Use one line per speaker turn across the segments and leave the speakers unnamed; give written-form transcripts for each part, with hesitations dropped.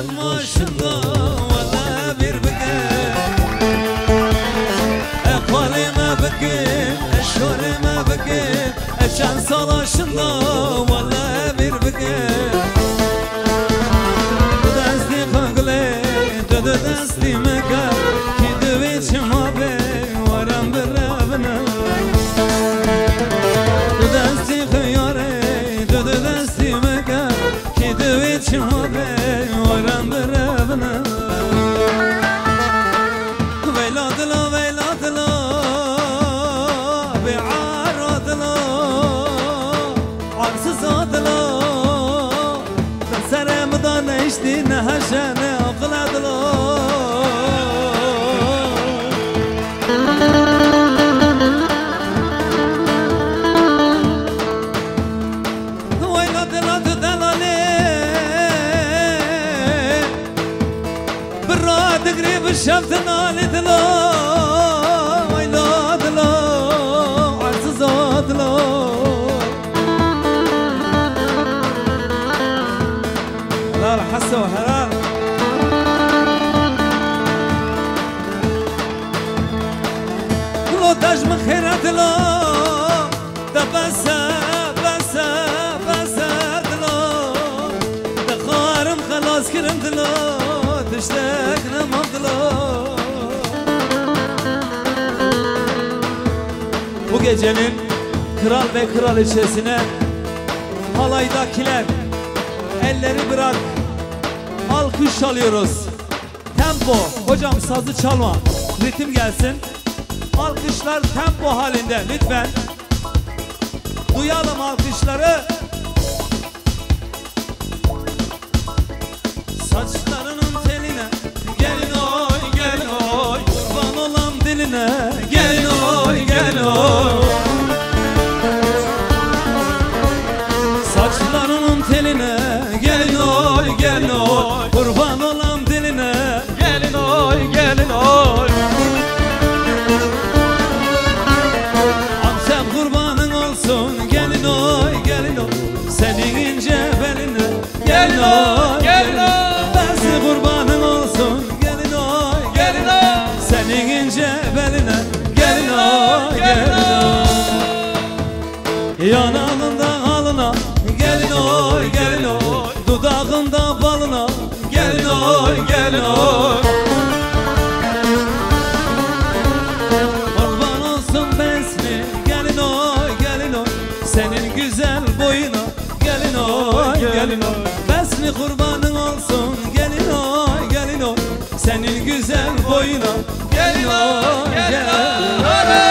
Sen başında valla bir bugün Ekvalime bugün, eşorime bugün Eşen salaşında valla bir bugün Desti kagli, dödü desti meka Ki düviçim abi, varam bir evine Desti kıyare, dödü desti meka Ki düviçim abi, varam bir evine Veyladla, veyladla, bi'aradla Arsız adla Seremdan eşti nehaşene akladla Veyladla delali Birra degri bişeftin alidla Veyladla arsız adla Helal hassa ve helal Kulu tecmi khairatla Da basa basa basa dla Da kharım khalas kirim dla Tiştek nemam dla Bu gecenin kral ve kraliçesine halaydakiler elleri bırak alkış alıyoruz. Tempo hocam sazı çalma ritim gelsin. Alkışlar tempo halinde lütfen. Duyalım alkışları. Saçlarının teline gelin oy gelin oy kurban olam diline gelin oy gelin oy Saçlarının teline gelin oy gelin oy kurban olam diline gelin oy gelin oy Antep kurbanın olsun gelin oy gelin oy senin ince beline gelin oy gelin oy Besi kurbanın olsun gelin oy gelin oy senin ince beline gelin oy gelin oy Yanağından alına gelin oy gelin oy dudağında balına gelin oy gelin oy Kurban olsun besli gelin oy gelin oy senin güzel boyuna gelin oy gelin oy Besli kurbanın olsun gelin oy gelin oy senin güzel boyuna gelin oy gelin oy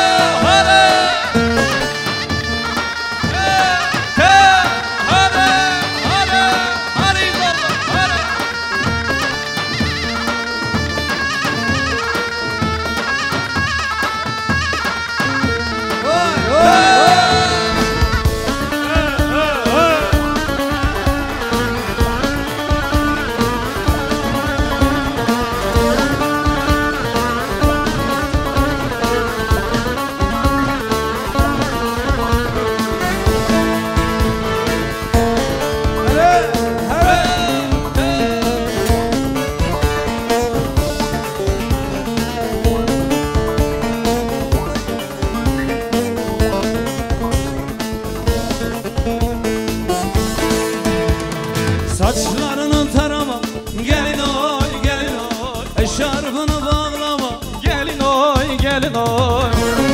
Saçlarını tarama gelin oy gelin oy Eşarbını bağlama gelin oy gelin oy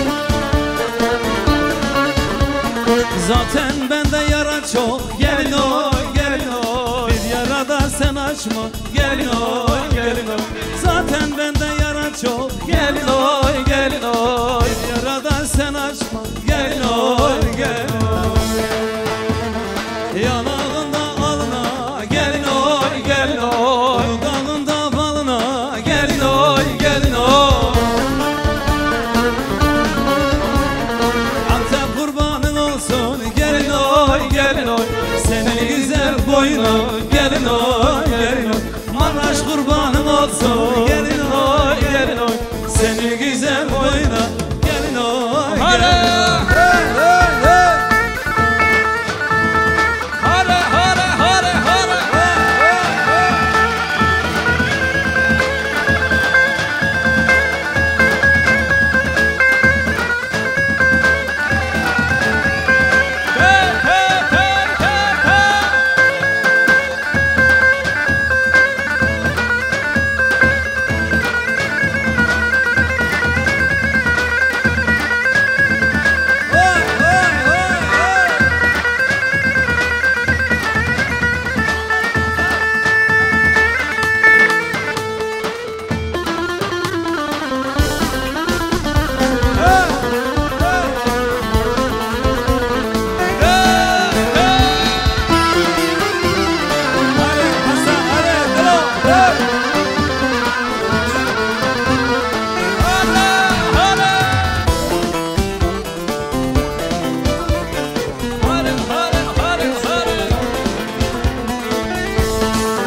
Zaten bende yara çok gelin oy gelin oy Bir yara da sen açma gelin oy gelin oy Zaten bende yara çok gelin oy gelin oy Bir yara da sen açma gelin oy gelin oy Yanağında alına gelin oy gelin oy Dudağında balına gelin oy gelin oy Antep kurbanın olsun gelin oy gelin oy Senin güzel boyuna gelin oy gelin oy Maraş kurbanın olsun gelin oy gelin oy Senin güzel boyuna gelin oy gelin oy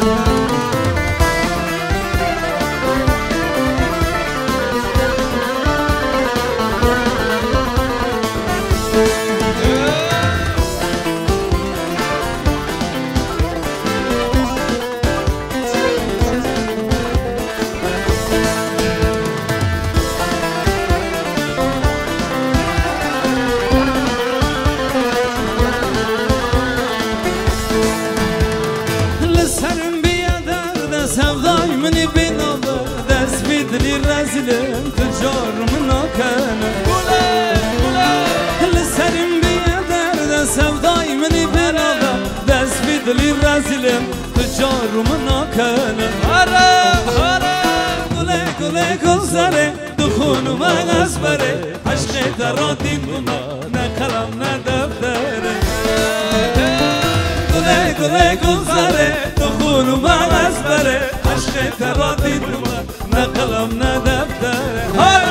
مني بنظر دست بدلي رازلم تجار مناكنا لسرم بيدر دست سوداي مني بنظر دست بدلي رازلم تجار مناكنا قولي قولي كوزاري دخون ما غزبري عشقي تراتين بما نقلم ندفتري قولي قولي كوزاري دخون ما غزبري عشقي تراتين بما نقلم ندفتري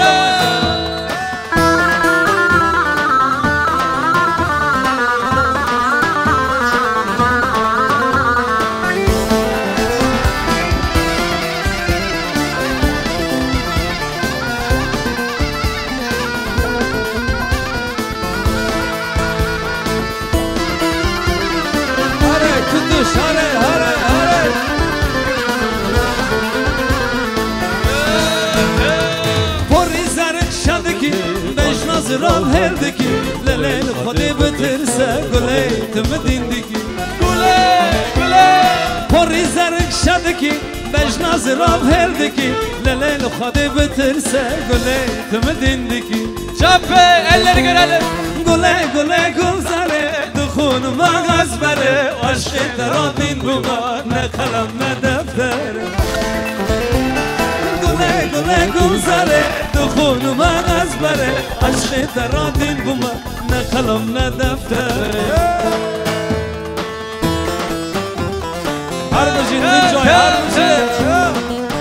رام هردکی للیل خودی بترسه گلی تمدیندکی گلی پری زرق شدکی بجناز رام هردکی للیل خودی بترسه گلی تمدیندکی
چپه elleri görelim
گلی گلزاره دخون ما غزبره عشق تراتین بما نه قلم نه دفتره گله گلزاره دخون ما غزبره عشق تراتین بما نه قلم نه دفتره هر بجین من جای هر بجین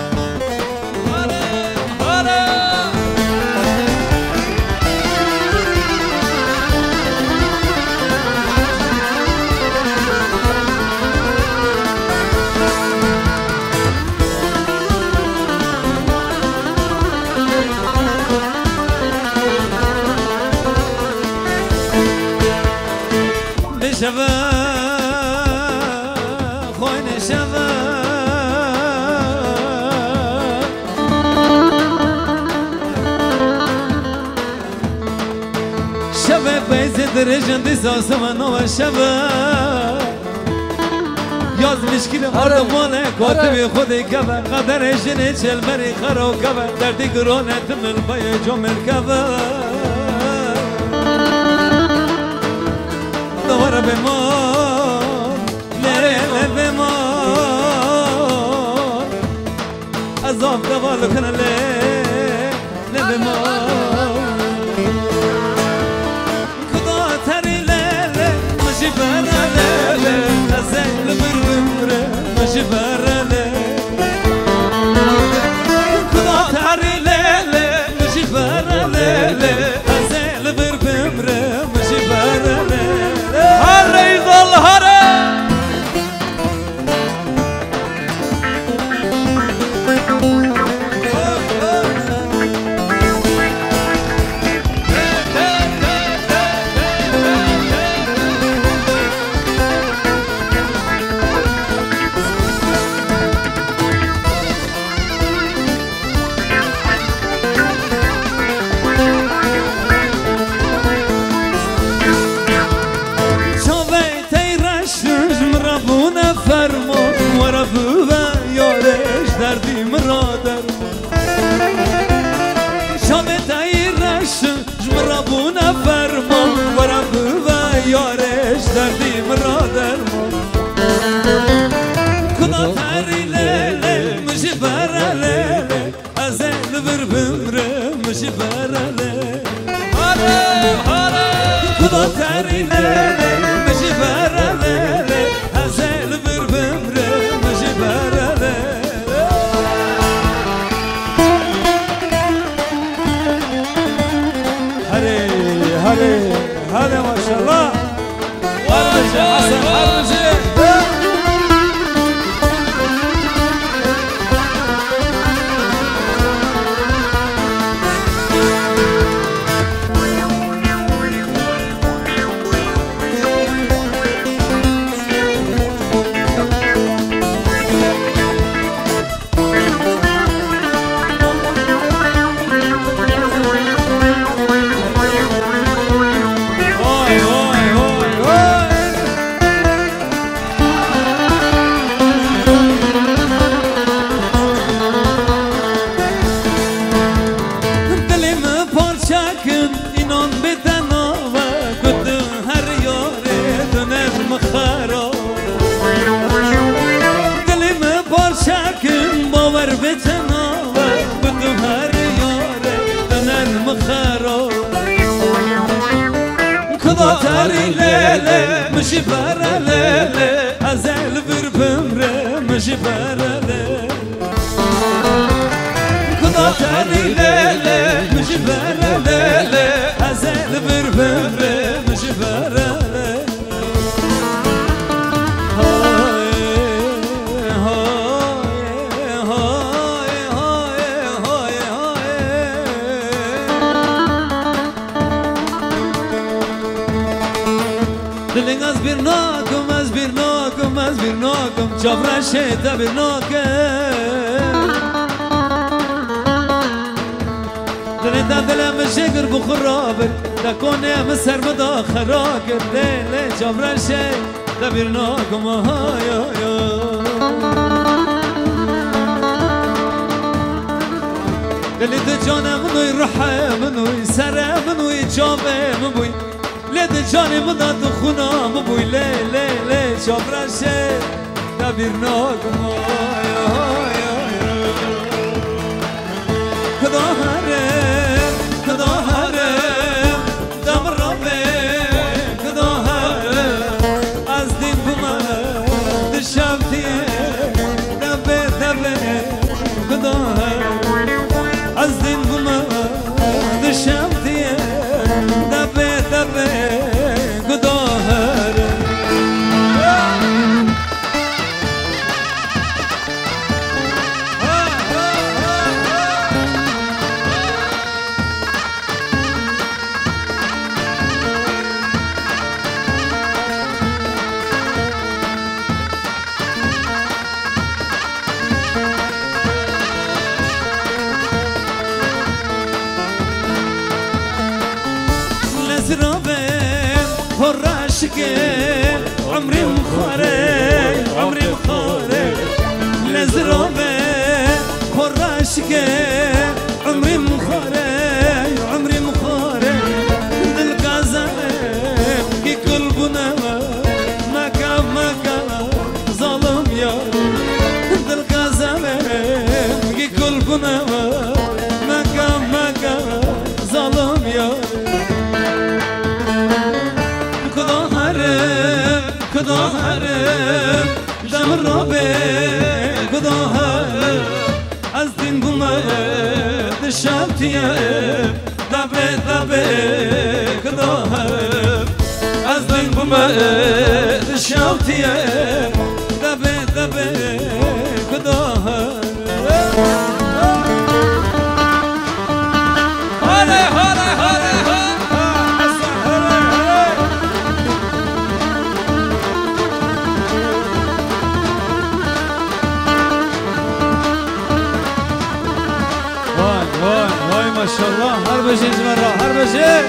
شبه خوین شبه شبه بیزی درجن دیز آسمان و شبه یاز مشکل مردمانه کاتب خودی کبه قدر جنه چل بری خرو کبه دردی گرانه تمل بای جمل کبه دوار بمان لیل بمان عذاب دوال کنه لیل بمان خدا تری لیل مشی بره لیل ازیل بربره مشی بره لیل خدا تری لیل مشی بره لیل ازیل بربره مشی بره لیل
هره ظل هره
مجبرله ازل بر بمره مجبرله خدا تریله مجبرله ازل بر بمره مجبرله دلین از برناکم از برناکم از برناکم چابرا شیطه برناکم دلین دا دلم شکر بخرابر دا کنیم سرمدا خراکر لیلی چابرا شیطه برناکم های دلی تو جانم نوی رحم نوی سرم نوی جامم بوی لید جانی مداد خونام بوی لی چابرشه دبیرناکم خدا هرم دم رابه خدا هرم از دین بومد دشمتیه دبه خدا هرم از دین بومد دشمتیه دبه خدا هرم عمري مخاري عمري مخاري لزرابة فراشك عمري مخاري عمري مخاري دلقازم كي قلبنا مكا ظالم يا دلقازم كي قلبنا مكا ظالم يا خدا هرم دم رابه خدا هرم از دین بومد شمتیه دبه خدا هرم از دین بومد شمتیه دبه خدا هرم ما شاء الله هر بشي مرة هر بشي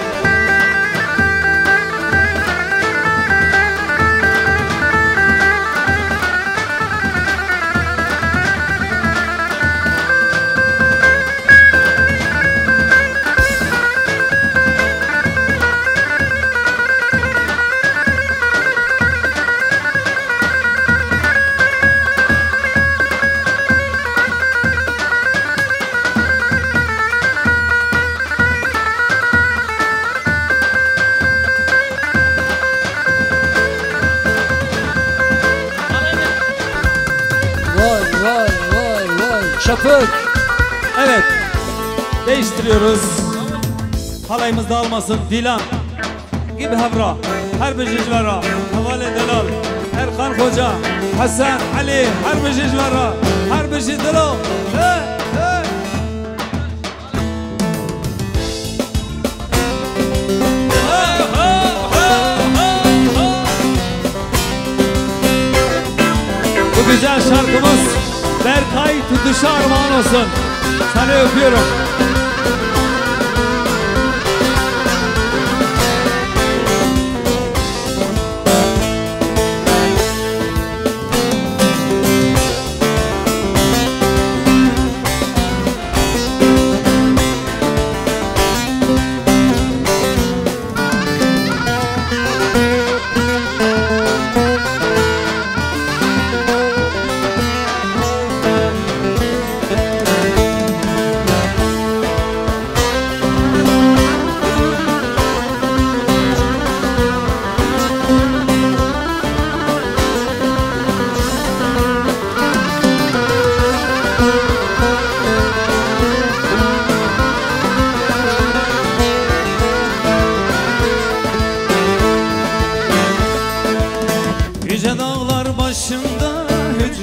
Şafak. Evet. Değiştiriyoruz. Halayımız dağılmasın. Dilan gibi Havra. Harbi Cicvara. Havale Delal. Erkan Hoca. Hasan Ali. Harbi Cicvara. Harbi Cicvara. Bu güzel şarkımız Berkay Tutuş'a armağan olsun. Seni öpüyorum.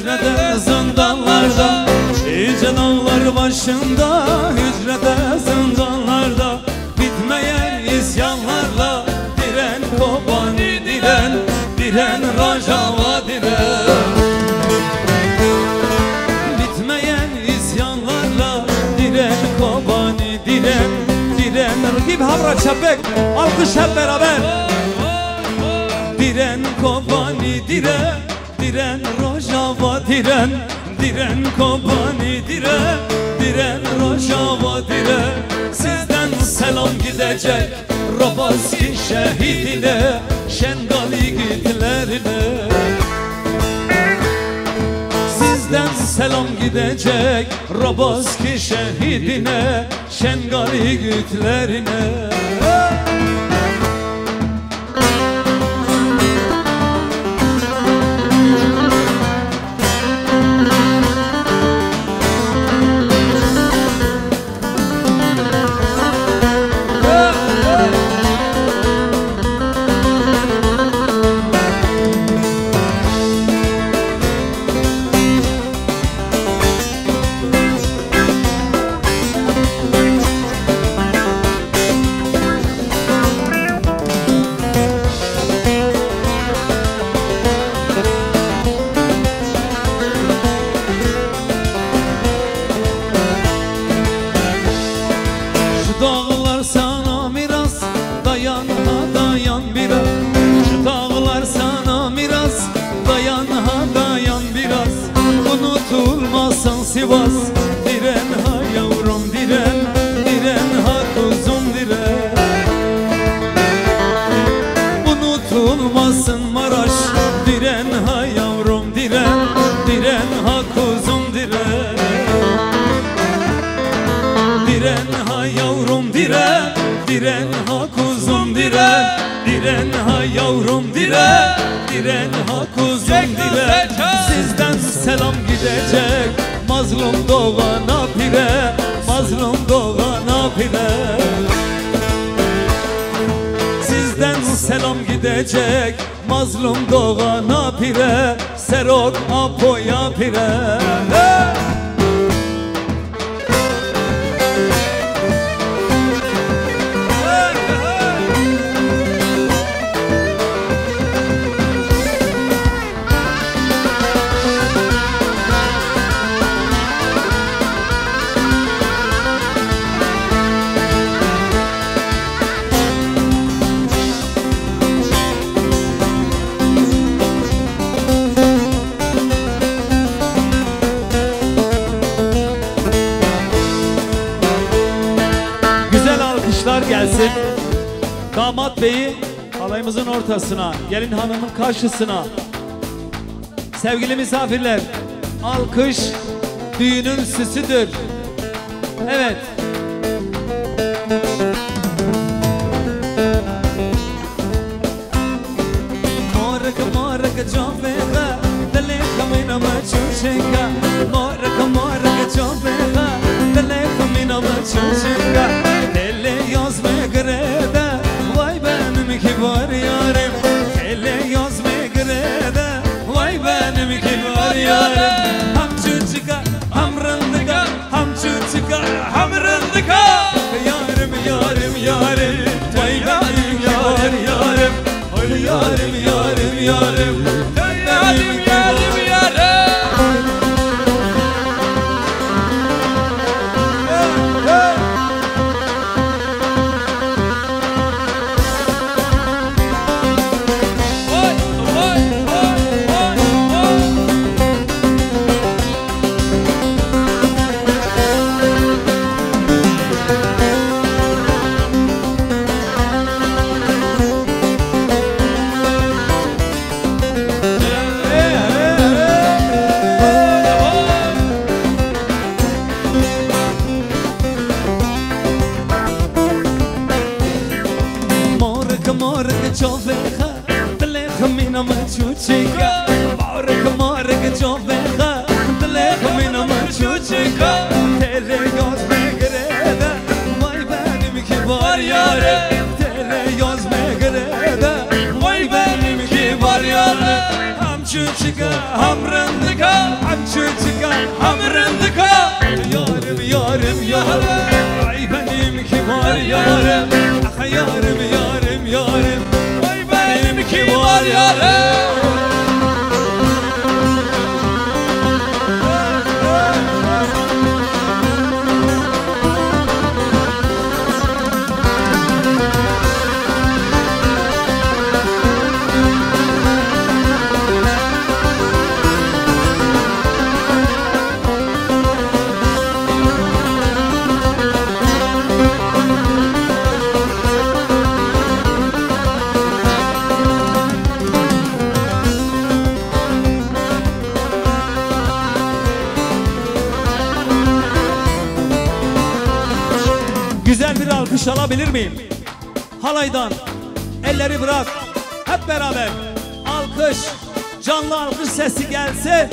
hücrede zindanlarda, yüce dağlar başında, hücrede zindanlarda, bitmeyen isyanlarla diren Kobani diren, diren Rojava diren. Bitmeyen isyanlarla diren Kobani diren, diren. Gibi havra çepek, alkış hep beraber. Diren Kobani diren, diren Rojava diren, diren Kobani diren, diren Rojava diren. Sizden selam gidecek Roboski şehidine, Şengali gitlerine. Sizden selam gidecek Roboski şehidine, Şengali gitlerine. Dağlar sana miras, dayan ha dayan biraz. Şu dağlar sana miras, dayan ha dayan biraz. Unutulmasın Sivas, diren ha yavrum diren, diren ha kuzum diren. Unutulmasın Maraş, diren ha yavrum diren, diren ha kuzum diren. Diren ha yavrum diren, diren ha kuzum diren, diren ha yavrum diren, diren ha kuzum diren. Sizden selam gidecek mazlum doğana pire, mazlum doğana pire. Sizden selam gidecek mazlum doğana pire, Serok Apo'ya pire. Gelsin damat beyi halayımızın ortasına, gelin hanımın karşısına. Sevgili misafirler, alkış düğünün süsüdür. Evet. Moraka moraka çofega, dale kamina maçuşenga. Moraka moraka çofega, dale kamina maçuşenga. Yazma grede, vay benim kibar yarim. Hele yazma grede, vay benim kibar yarim. Ham çuçika, ham rındıka, ham çuçika, ham rındıka. Yarim, yarim, yarim, vay benim kibar yarim. Oy yarim, yarim, yarim, yarim, yarim, yarim. çuçika hamrındika Am çuçika hamrındika Yarım yarım yarım Ay benim kibar yarım Ah yarım yarım yarım Ay benim kibar yarım Güzel bir alkış alabilir miyim? Halaydan elleri bırak. Hep beraber alkış, canlı alkış sesi gelse.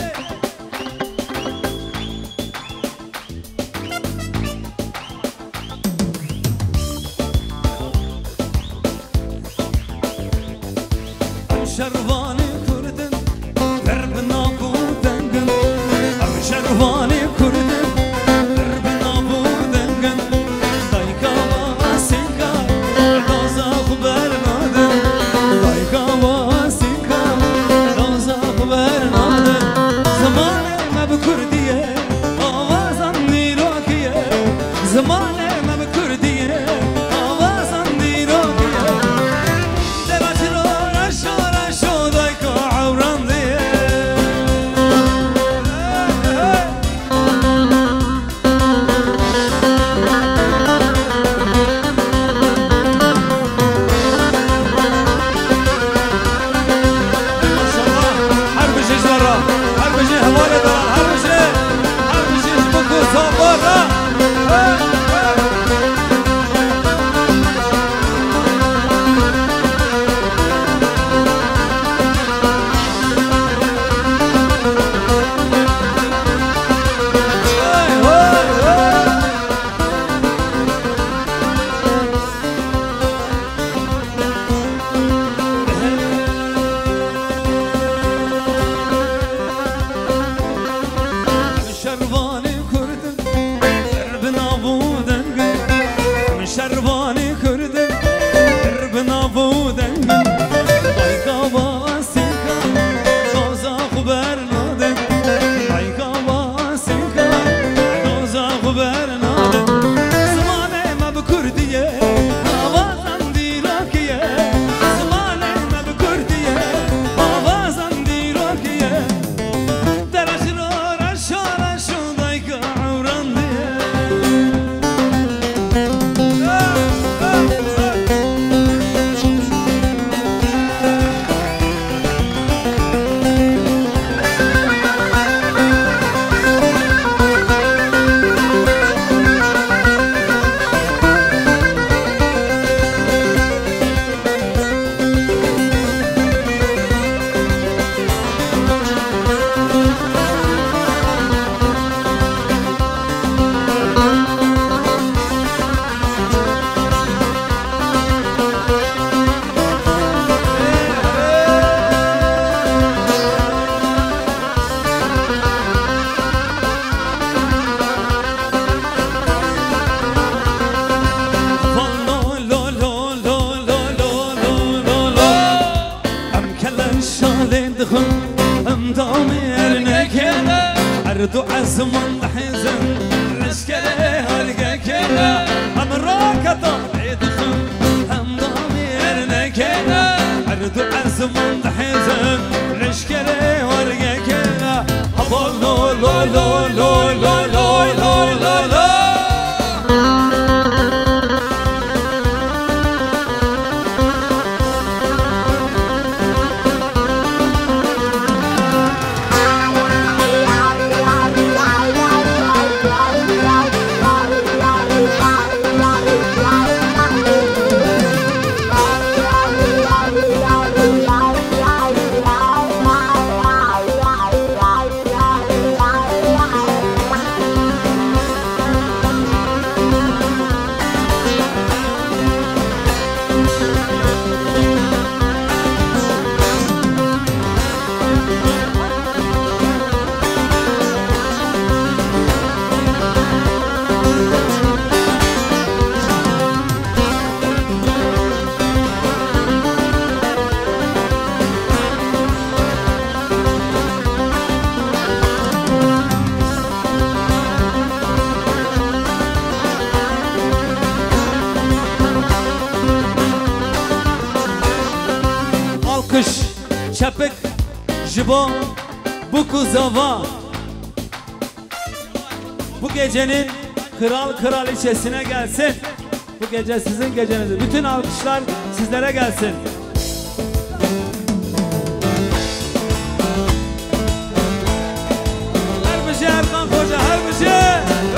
Şervani kurdun, derbina bu dengin. Şervani kurdun. Zamane me Kurdiye avazan dirokiye Devaciro raşo raşo dayka avran diye Maşallah her bir şey var her bir şey havale eder her bir şey bu kusabara Şervani kurdum, derbina bu dengin Dayka vasika, doza kuber nadim Dayka vasika, doza kuber nadim Zamane me bu Kurdiye, avazan dilakiye Zamane me bu Kurdiye, avazan dilakiye Deraşro raşo raşo dayka avran diye أردو عزمان حزن مشكلة هالقاكنا هم راكضة عيدخن هم ضمير نكنا أردو عزمان حزن مشكلة هالقاكنا أبو لو لو لو لو لو لو لو لو çepik jibo bu kuzava. Bu gecenin kral kraliçesine gelsin. Bu gece sizin geceniz. Bütün alkışlar sizlere gelsin. Herbici Erkan Koca, herbici.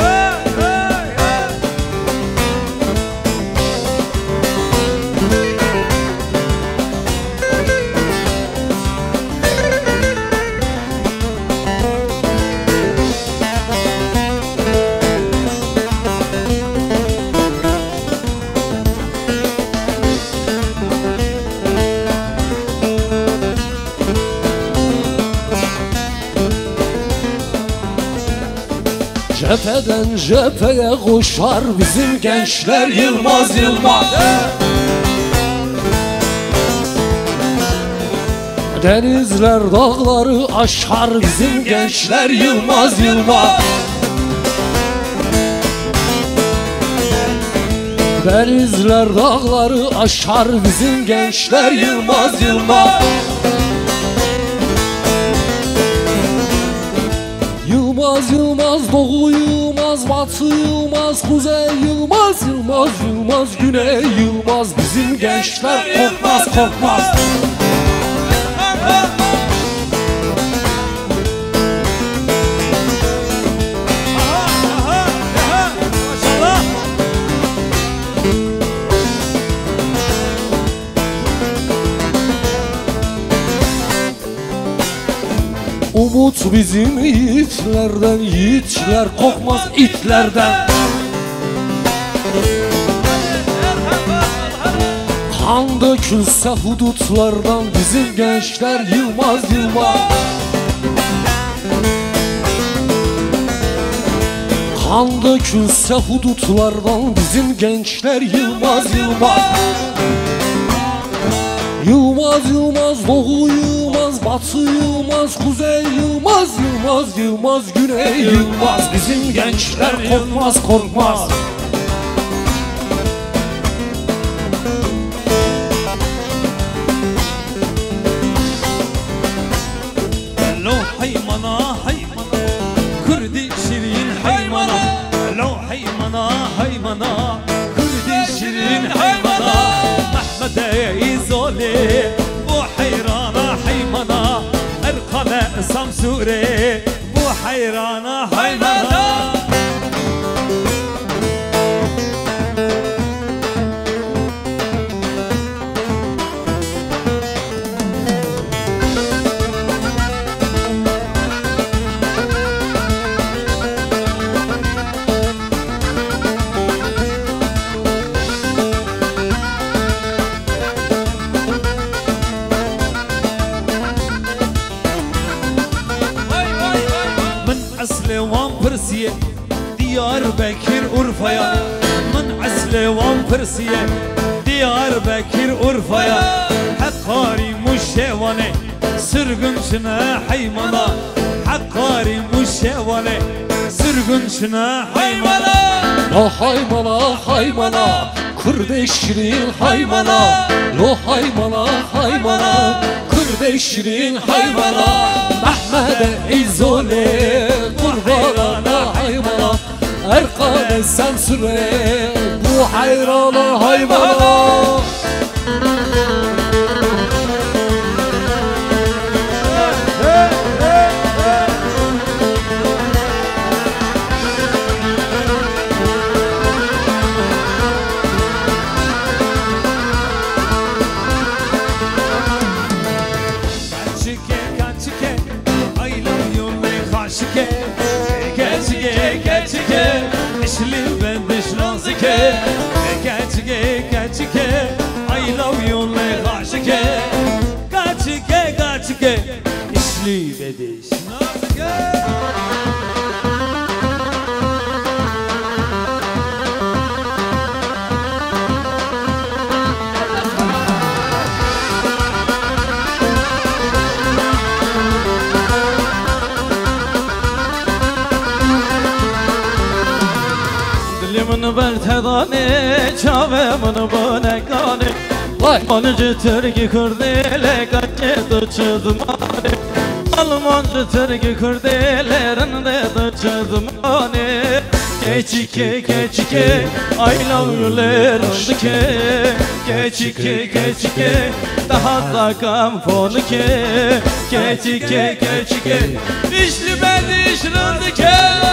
Cepheden cepheye koşar bizim gençler Yılmaz Yılmaz. Denizler dağları aşar bizim gençler Yılmaz Yılmaz. Denizler dağları aşar bizim gençler Yılmaz Yılmaz. Yılmaz Yılmaz, Doğu Yılmaz, Batı Yılmaz, Kuzey Yılmaz, Yılmaz Yılmaz, Güney Yılmaz. Bizim gençler korkmaz korkmaz. Umut bizim yiğitlerden, yiğitler korkmaz itlerden. Kan dökülse hudutlardan bizim gençler Yılmaz Yılmaz. Kan dökülse hudutlardan bizim gençler Yılmaz Yılmaz. Yılmaz Yılmaz, Doğu Yılmaz, Batı Yılmaz, Kuzey Yılmaz, Yılmaz Yılmaz, Güney Yılmaz. Bizim gençler korkmaz korkmaz.
Lo haymana haymana, Kürdi şirin haymana. Lo haymana haymana, Kürdi şirin haymana. Mehmede izole, bu hayrana haymana. Erkane Samsure, bu hayrana haymana. Diyarbakır Urfa'ya, min asli Van Persiye, Diyarbakır Urfa'ya. Hakkari muşevane, sürgünçüne haymana. Hakkari muşevane, sürgünçüne haymana.
Lo haymana haymana, Kürdeşrin haymana. Lo haymana haymana, Kürdeşrin haymana. Mehmede izole, kurbanana haymana. Erkane Samsure, bu hayrana haymana.
İşli bendiş nazike, kaçike kaçike, I love you le kaçike, kaçike kaçike, işli bendiş nazike.
Dilimini beltedane, çavemin bu nekane.
Vay.
Almancı Türk'ü kurdele kaçtı çözmane. Almancı Türk'ü kurdelerinde de çözmane. Keçike keçike I love you lerindike. Keçike keçike daha sakam fonike. Keçike keçike işli ben işrindike.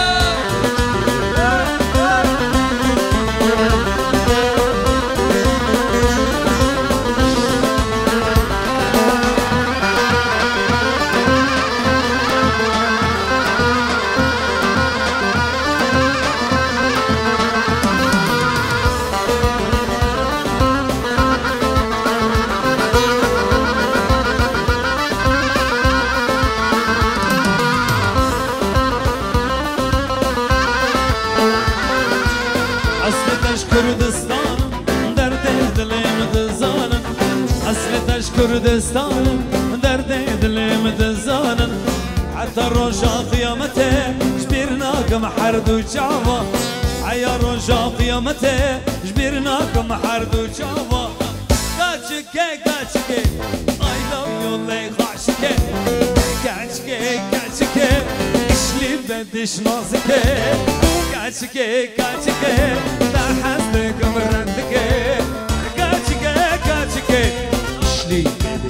كردستان درد دلم دزانن حتى روجا قيامته جبرناكم حرد وجعوة عيا روجا قيامته جبرناكم حرد وجعوة كاتشكي كاتشكي I love you لي خاشكي كاتشكي كاتشكي اشلي بدش نازكي كاتشكي كاتشكي لا حسنك مرندكي كاتشكي كاتشكي اشلي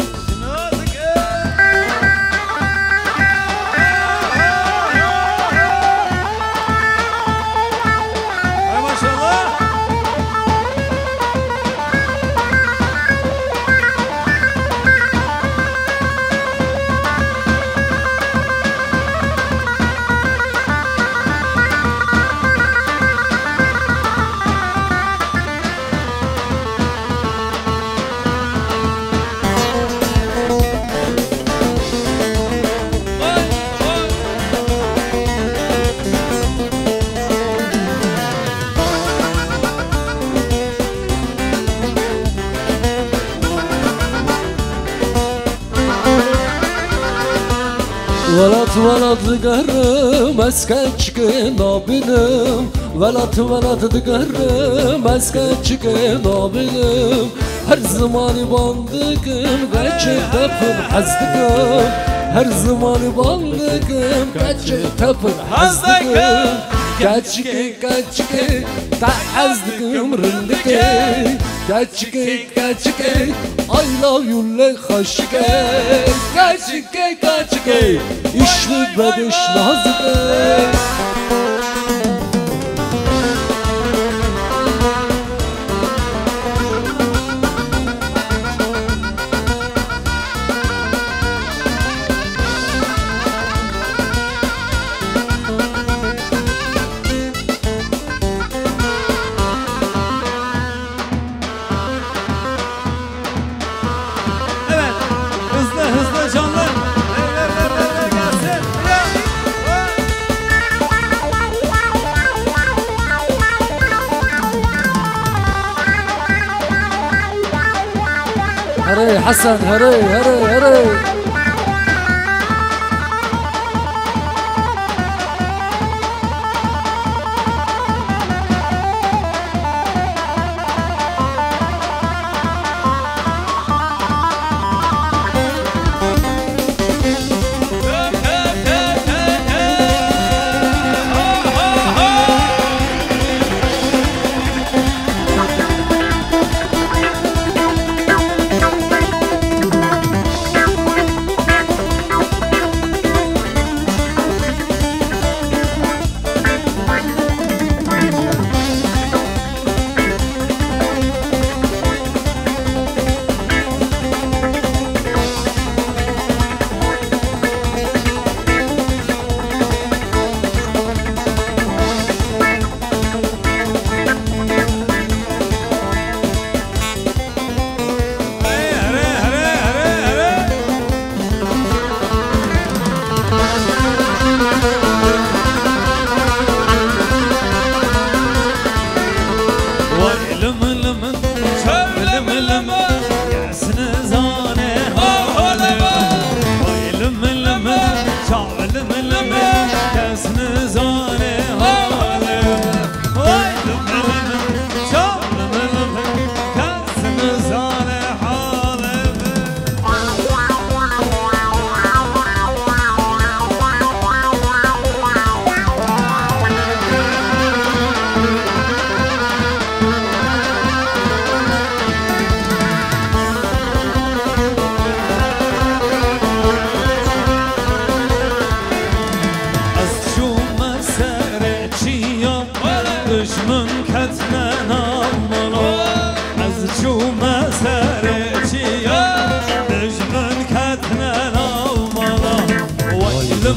ولات دقرم اسكتشك نابنم ولات دقرم اسكتشك نابنم هر زماني باندكم قاچه تفن حزدكم هر زماني باندكم قاچه تفن حزدكم قاچك تا حزدكم رندكي قاچك I love you لي خشكي قاچك işli bediş nazike هري حسن هري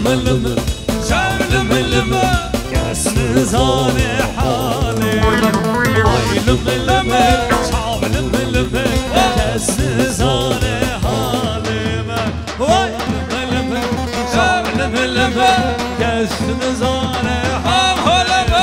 lımı Şavlımı lımı Kesmi zane halime Vay lımı lımı Şavlımı lımı Kesmi zane halime Vay lımı lımı Şavlımı lımı Kesmi zane halime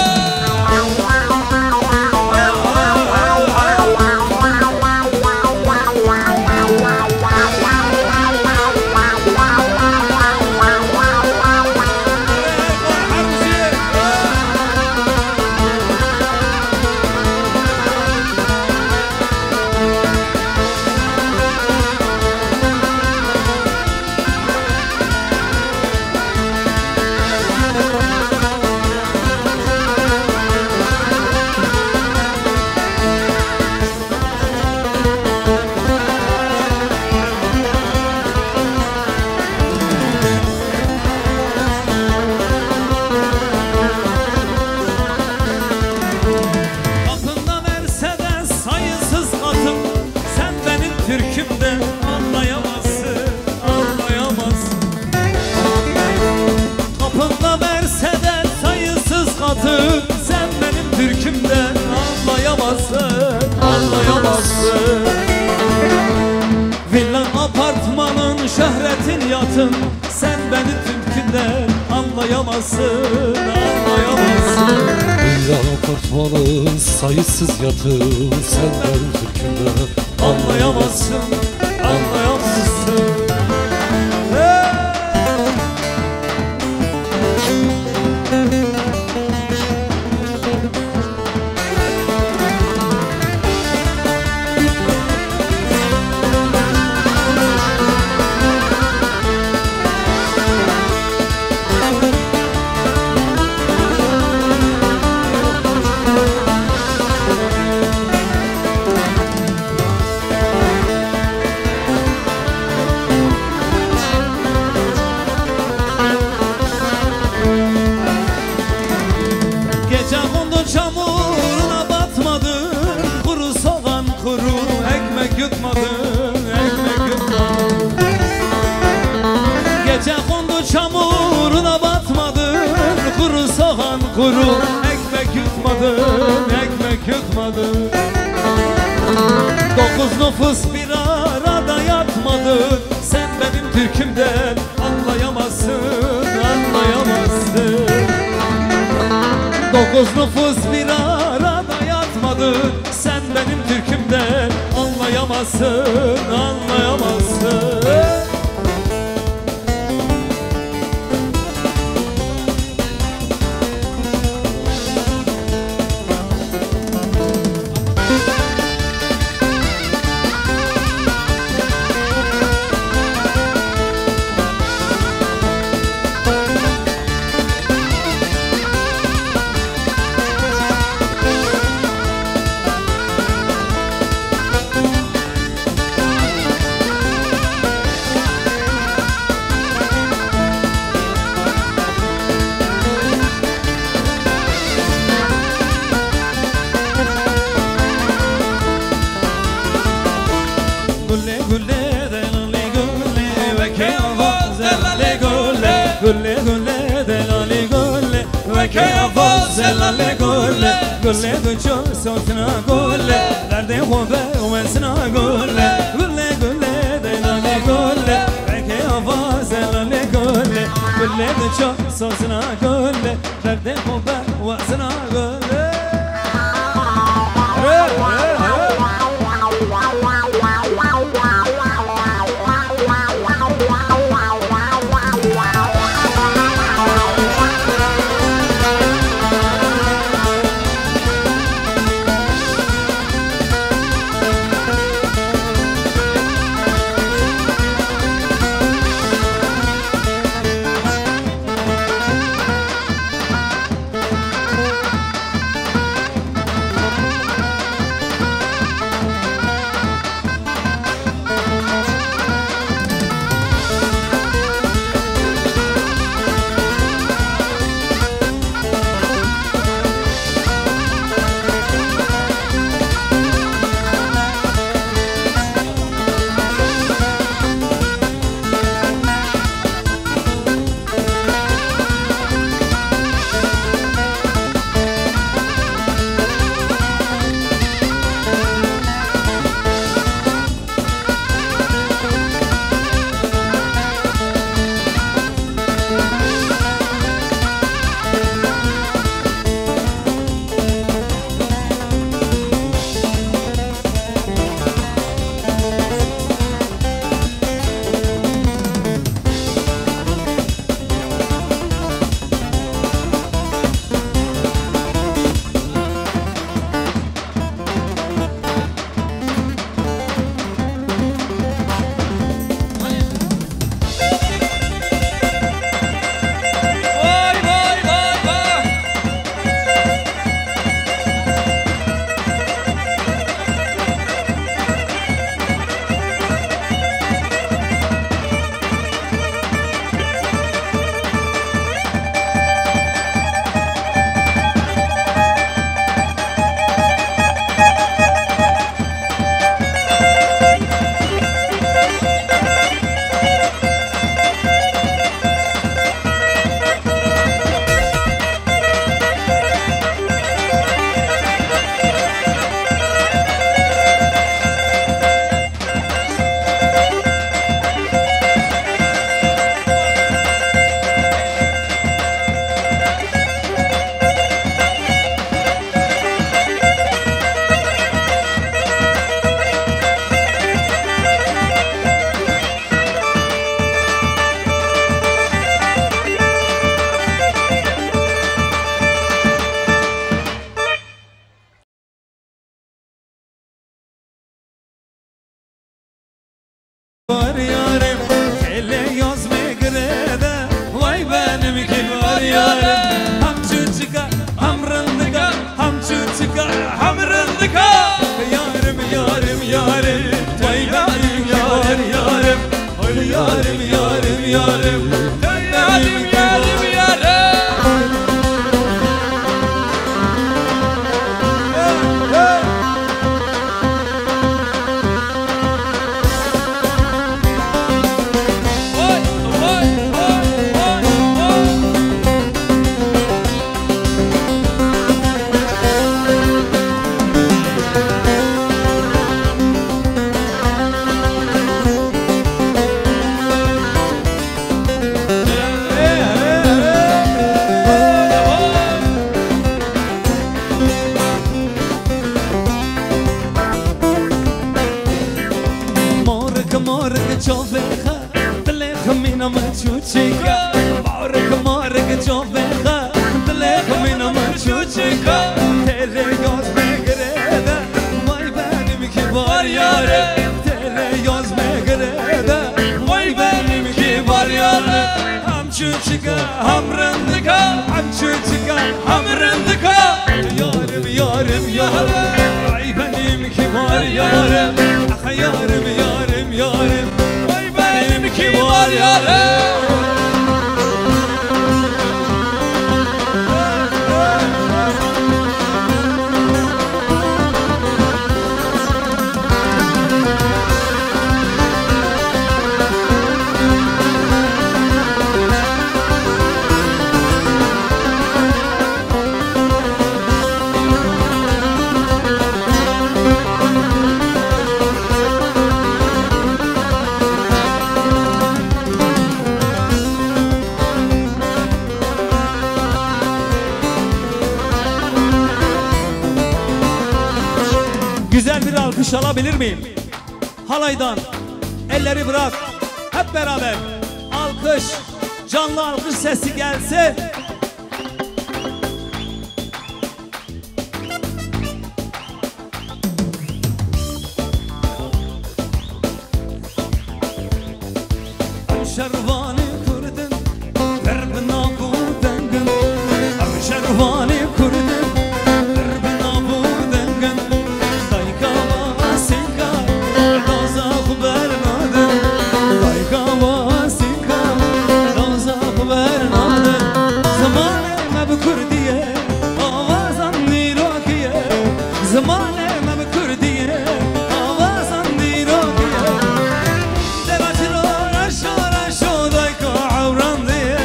Türkümden anlayamazsın, anlayamazsın. Kapında Mercedes sayısız katı, sen benim Türkümden anlayamazsın, anlayamazsın. Villan apartmanın, şöhretin yatın, sen benim Türkümden anlayamazsın, anlayamazsın.
Villan apartmanın sayısız yatın, sen benim Türkümden
anlayamazsın, anlayamazsın. Gece kondu çamuruna batmadın, kuru soğan kuru ekmek yutmadın, ekmek yutmadın. Gece kondu çamuruna batmadın, kuru soğan kuru ekmek yutmadın, ekmek yutmadın. 9 nüfus bir arada yatmadın, sen benim Türkümden anlayamazsın, anlayamazsın. 9 nüfus bir arada yatmadı, sen benim Türkümden anlayamazsın, anlayamazsın. Gulle gulle delali gulle ve keyfa zelale gulle gulle guço sosna gulle derde hobe umesna gulle gulle gulle delali gulle ve keyfa zelale gulle gulle guço sosna gulle derde hobe umesna gulle. yarim yarim yarim
Yarim yarim yarim
جوفخا دلخ مینا مچوچیکا مارک جوفخا دلخ مینا مچوچیکا تله یاز مگرده وای benim kibar yarim tele yaz megrede vay benim kibar yarim ham çuçika ham rındıka ham çuçika ham rındıka yarim yarim yarim vay benim kibar yarim ah yarim yarim yarim
Kibar yarim
Güzel bir alkış alabilir miyim? Halaydan elleri bırak. Hep beraber alkış, canlı alkış sesi gelsin. Şervani kurdun, derbina bu dengin. Şervani kurdun. Zamane me Kurdiye avazan dirogiye derajro raşora şoday ka avran diye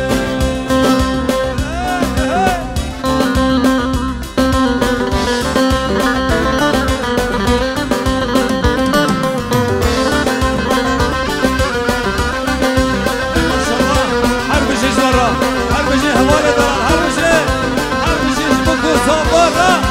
maşallah her bir şey zara her bir şey havale da her bir şey bu sabara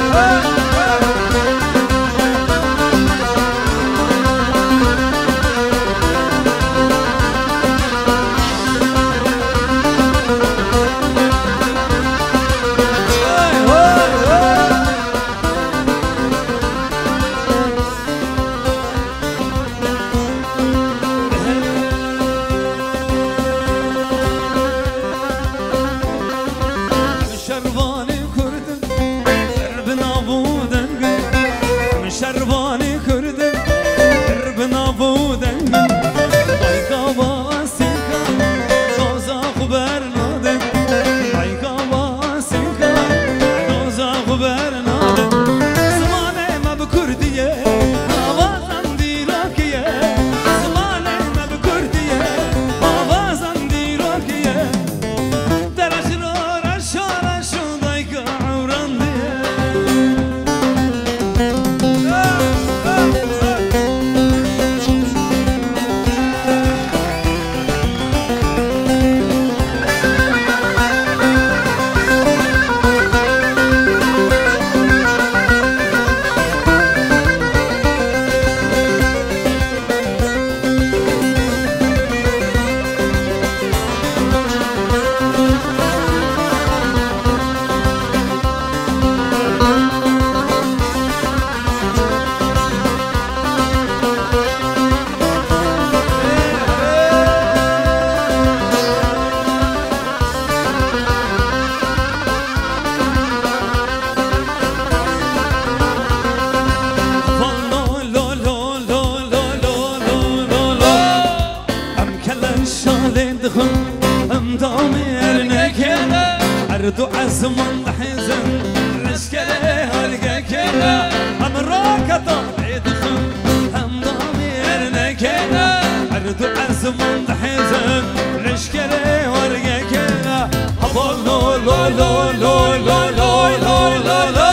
شربانی کردم دربنا بودن بایکا واسیکا دوزا خبر نادم بایکا واسیکا دوزا خبر نادم زمانه ما بکردیه آوازم دیراکیه زمانه ما بکردیه آوازم دیراکیه درش رو رشو رشو اردو عزمون حزن لشكري هلقا كنا هم راكتا عيدخم هم ضمير نكنا اردو عزمون حزن لشكري هلقا كنا هبول لو لو لو لو لو لو لو لو لو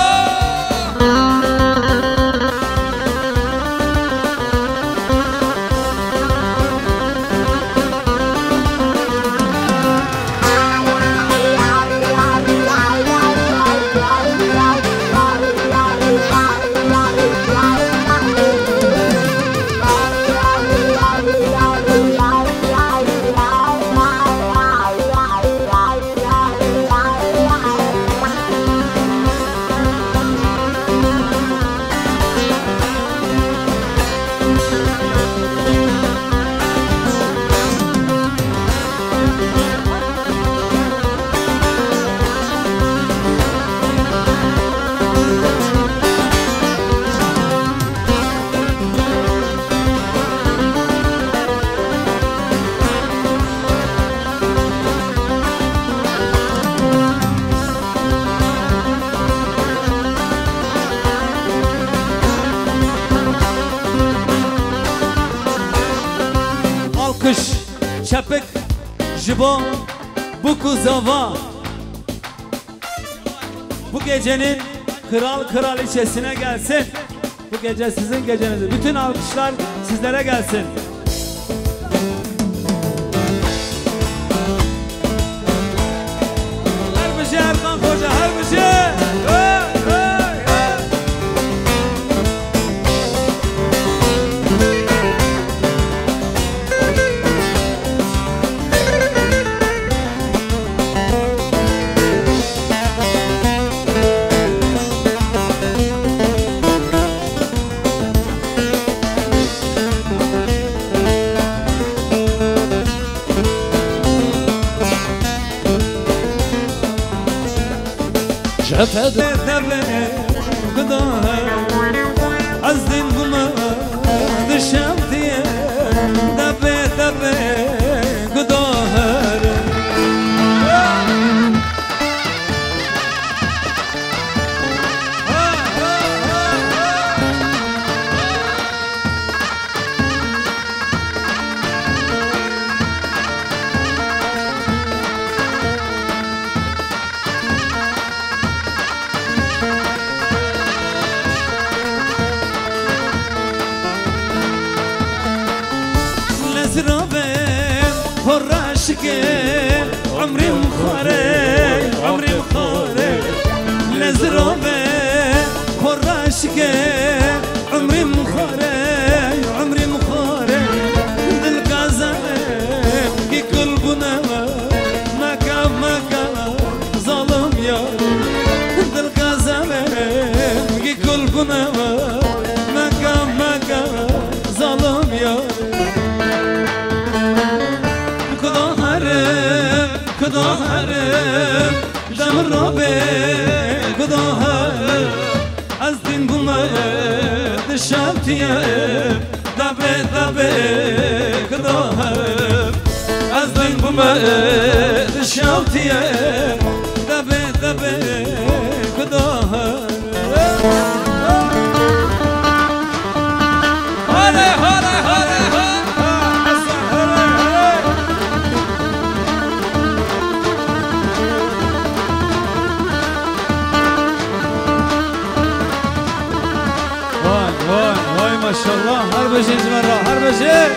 Çapık, jibo, bu kuzava. Bu gecenin kral kraliçesine gelsin. Bu gece sizin geceniz. Bütün alkışlar sizlere gelsin. Her bir şey Erkan Koca, her bir şey.
Cephede
Azdin buna düşem diye Dabe dabe gıdahar عمري مخاري عمري مخاري لزرابة فراشك عمري مخاري عمري مخاري دلقازم كي قلبنا مكا مكا ظالم يا دلقازم كي قلبنا مكا مكا ظالم يا Kıdaharım Damır Rabbi Kıdaharım Az din buma Dışartıyım Dabe dabe Kıdaharım Az din buma Dışartıyım Dabe dabe Kıdaharım Hare hare hare maşallah her beşinci merhaba her beşi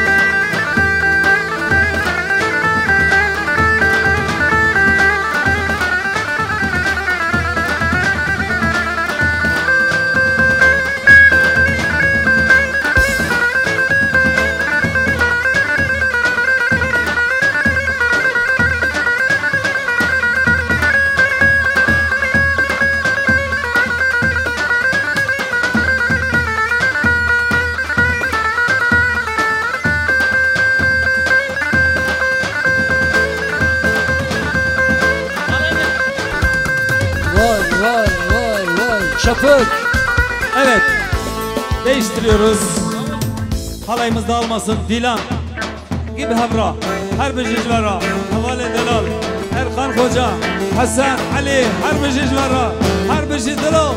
Çapık.
Evet. Değiştiriyoruz. Halayımız dağılmasın. Dilan gibi havra. Her bir cicvara. Havale delal. Erkan Hoca, Hasan, Ali, her bir şey var, her bir şey dilo.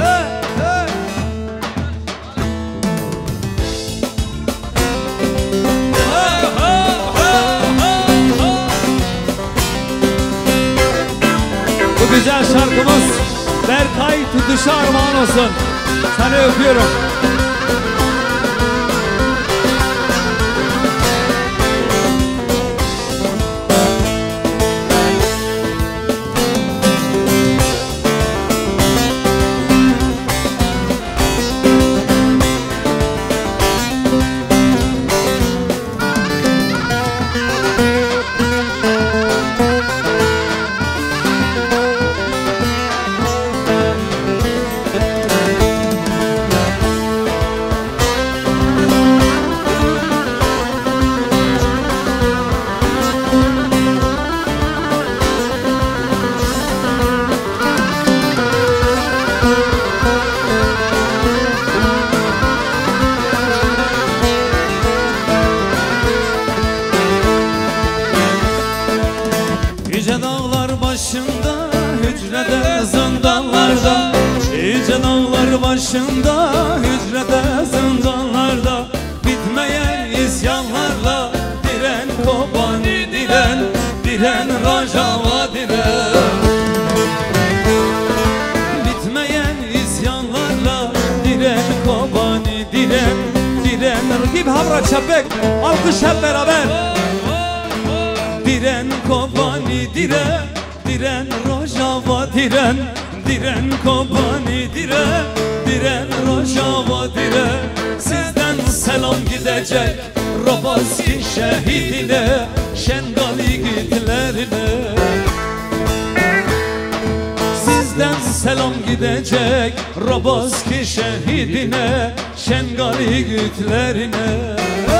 Bu güzel şarkımız Berkay Tutuş'a armağan olsun. Seni öpüyorum. Yüce dağlar başında, hücrede zindanlarda. Yüce dağlar başında, hücrede zindanlarda. Bitmeyen isyanlarla diren Kobani diren, diren Rojava diren. Bitmeyen isyanlarla diren Kobani diren, diren. Gibi havra çepek, alkış hep beraber. Diren Kobani diren, diren Rojava diren, diren Kobani diren, diren Rojava diren. Sizden selam gidecek Roboski şehidine, Şengali gitlerine. Sizden selam gidecek Roboski şehidine, Şengali gitlerine.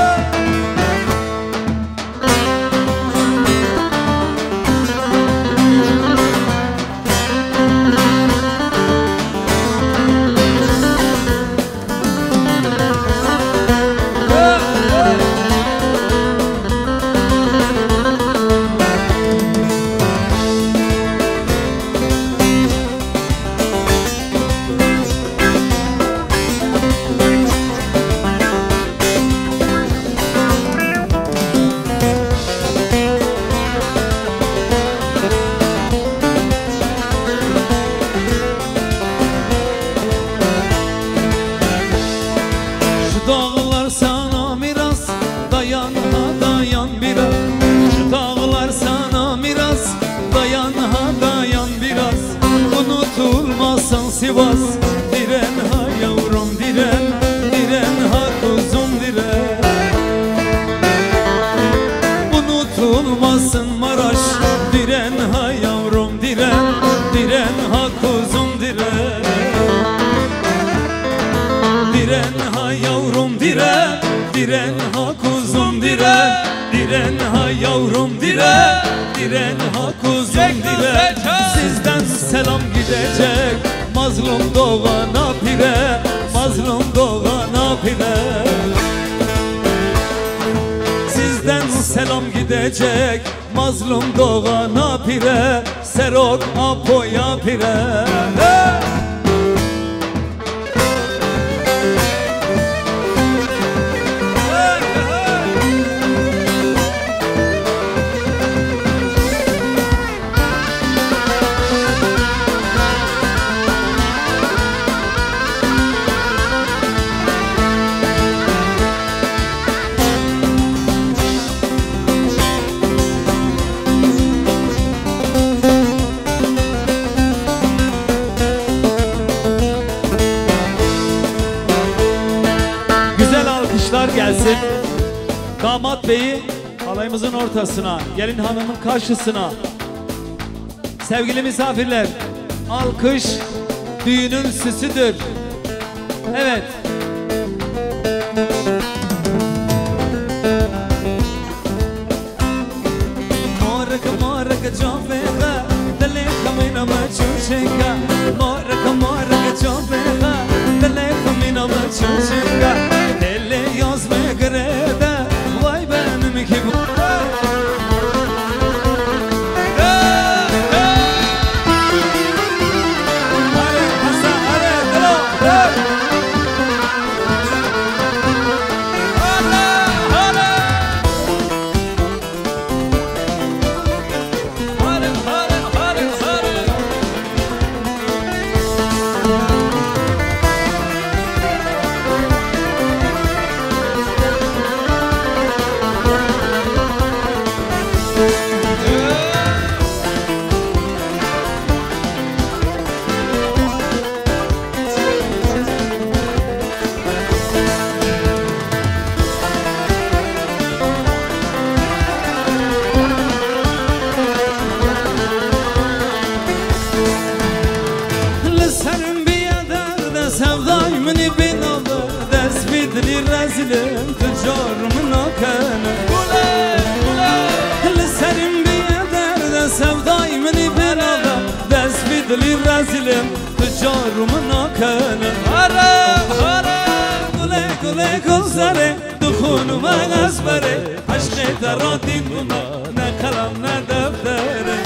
Dağlar sana miras, dayan ha dayan biraz. Şu dağlar sana miras, dayan ha dayan biraz. Unutulmasın Sivas, diren ha yavrum diren, diren ha kuzum diren. Unutulmasın Maraş, diren ha yavrum diren, diren ha kuzum diren. Diren ha yavrum diren, diren ha kuzum diren, diren ha yavrum diren, diren ha kuzum diren. Sizden selam gidecek mazlum doğana pire, mazlum doğana pire. Sizden selam gidecek mazlum doğana pire, Serok Apo'ya pire. Gelsin damat beyi alayımızın ortasına, gelin hanımın karşısına. Sevgili misafirler, alkış düğünün süsüdür. Evet. Moraka moraka çofeha, dale kamina maçuşenga. Moraka moraka çofeha, dale kamina maçuşenga. Yazmaya grede, vay benim gibi. دلی رزیلم تو جارم نکنم
هره هره
گله گله گذره تو خونم از بره عشق در دین بومه نه قلم نه دفتره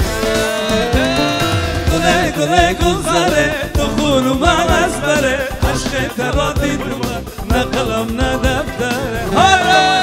گله گله گذره تو خونم از بره عشق در دین بومه نه قلم نه دفتره
هره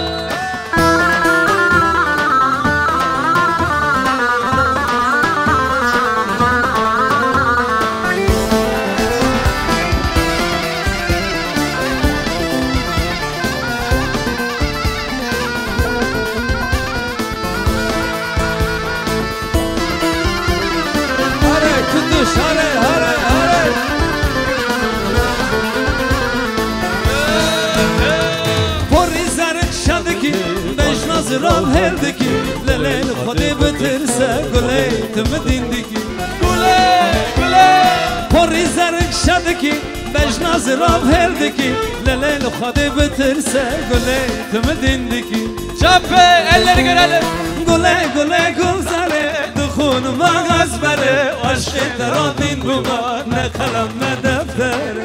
زرال هردکی لیل خودی بترسه گله تم دیندکی
گله گله
پری زرق شدکی بجنا زرال هردکی لیل خودی بترسه گله تم دیندکی
چپه elleri görelim
گله گله گلزره دخون مغز بره عشق در دین بوما نه قلم نه دفتره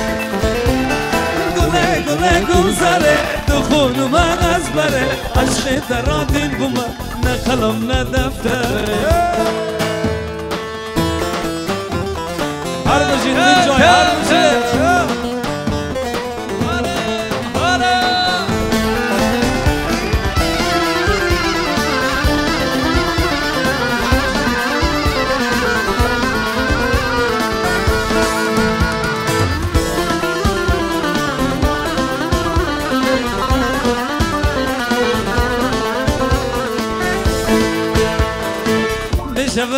گله گله گلزره دخون مغز بره عشق در دین بوما نه قلم نه دفتره هر مجید من جای هر مجید نشوه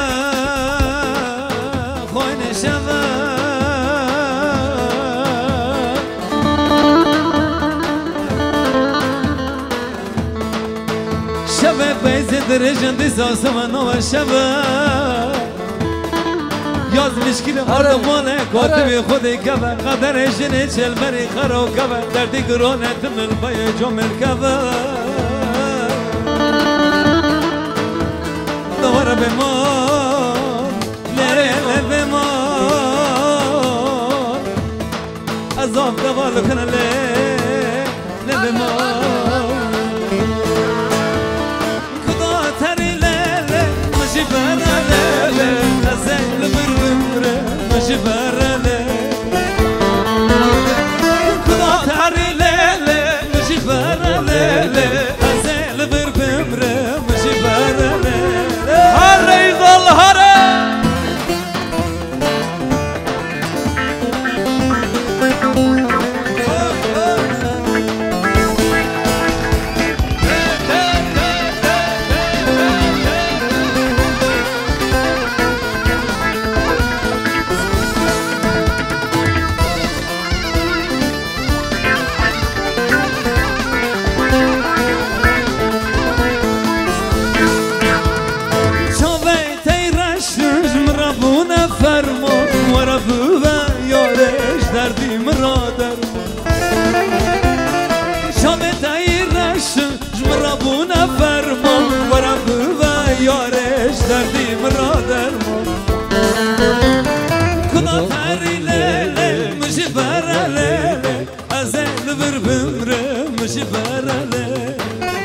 خوی نشوه شوه بیزی درجن دیز آسمان و شوه یاز مشکل هر ماله کاتب خودی کبه قدر جنه چل بری خرو کبه دردی گرانه تمل بای جمل کبه دوباره بمان لیل بمان عذاب دوالو کنه لیل بمان خدا تری لیل مشی بره لیل ازل بربره مشی بره لیل خدا تری لیل مشی بره لیل ازل بربره مشی بره لیل
هره ظل هره
دردیم را در شام تایرش جمرا بونه فرمان ورم و یارش دردیم را در خدا تری لیل مشی بره لیل از ال بر بمره مشی بره لیل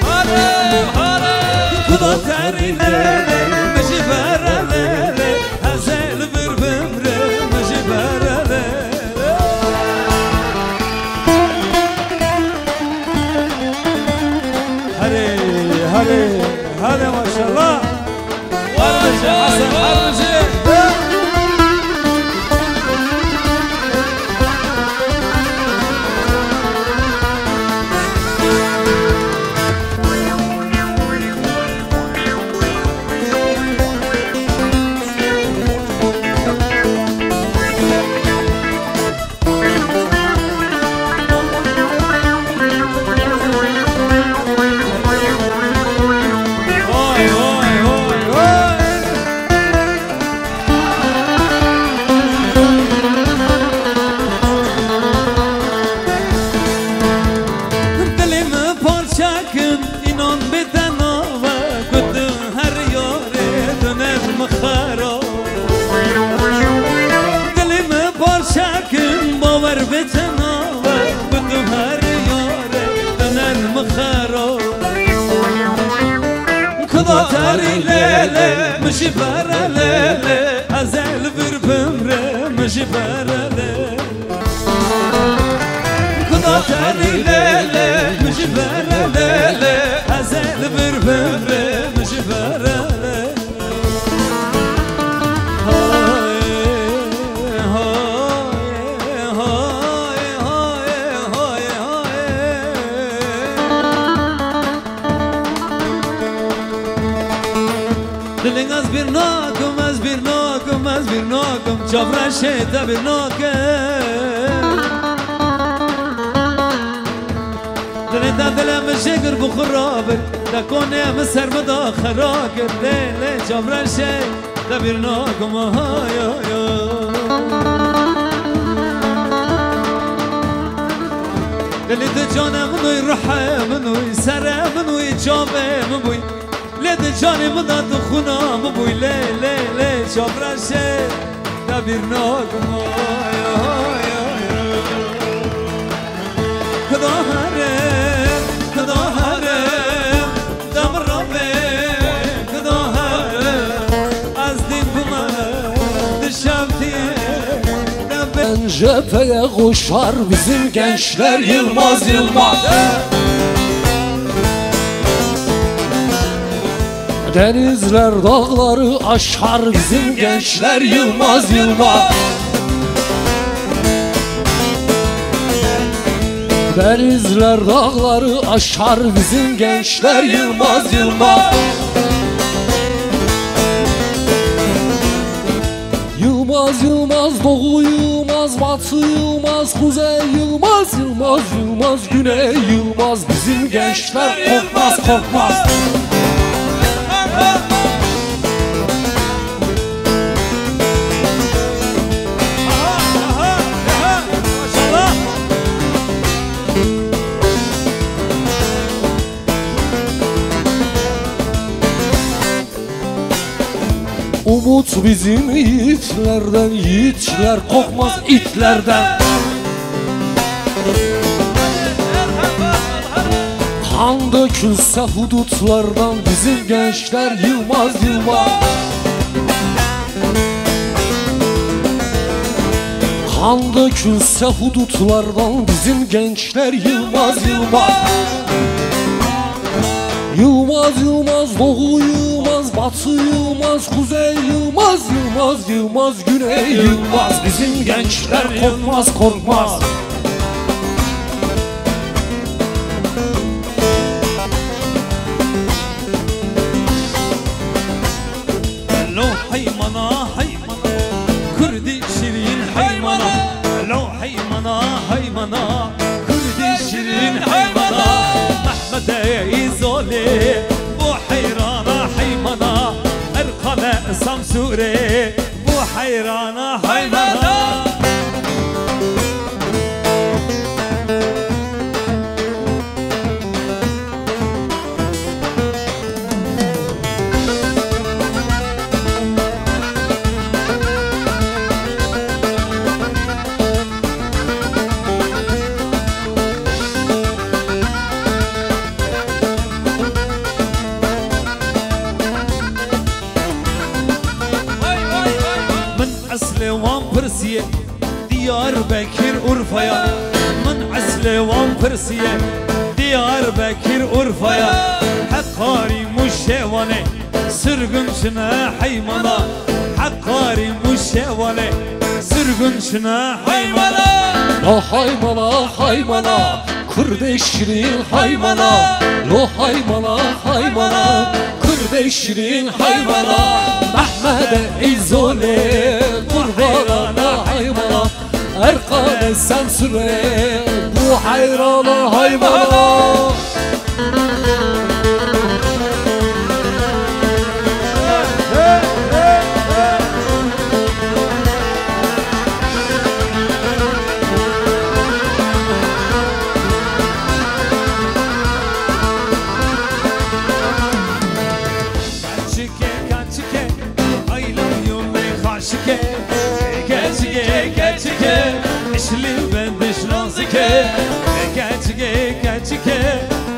خدا تری لیل مشی بره لیل از ال بر بمره مشی بره لیل هذا ما شاء الله حسن حرجي مجبرلي أزال بربمري مجبرلي خدا تاني ليلي مجبرلي أزال بربمري مجبرلي Dilin az bir nakum, az bir nakum, az bir nakum Çavra şeyde bir nakum Dilinden dileme şekir bu khurabir Da koneme sermada kharakir Lele çavra şeyde bir nakum Hay hay hay Dili de canemin uy rahemin uy Seremin uy cavemin uy Lede canımı da dokunamı bu le le le çabraşe da bir nagma Kadaharem kadaharem damrabe kadaharem az din buma dışavdiye
Ben cepheye koşar bizim gençler Yılmaz Yılmaz Denizler dağları aşar bizim gençler Yılmaz Yılmaz Denizler dağları aşar bizim gençler Yılmaz Yılmaz Yılmaz Yılmaz doğu Yılmaz batı Yılmaz kuzey Yılmaz Yılmaz Yılmaz güney Yılmaz bizim gençler korkmaz korkmaz Umut bizim yiğitlerden, yiğitler korkmaz itlerden Kan dökülse hudutlardan bizim gençler Yılmaz Yılmaz Kan dökülse hudutlardan bizim gençler Yılmaz Yılmaz Yılmaz Yılmaz doğu Yılmaz batı Yılmaz kuzey Yılmaz Yılmaz Yılmaz güney Yılmaz bizim gençler korkmaz korkmaz
Lo haymana haymana Kurdi şirin haymana Lo haymana haymana Kurdi şirin haymana Mehmet'e izole Bu hayrana haymana Erkale Samsure Bu hayrana haymana Diyarbakır Urfa'ya Min asli van Persiye Diyarbakır Urfa'ya Hakkari muşevane Sırgın şına haymana Hakkari muşevane Sırgın şına haymana
Lo haymana haymana Kurdeşrin haymana Lo haymana haymana Kurdeşrin haymana Mehmet'e izole Kurbanana haymana Erkane Samsure Bu hayrana haymana
İşli ben dişrazike Geçike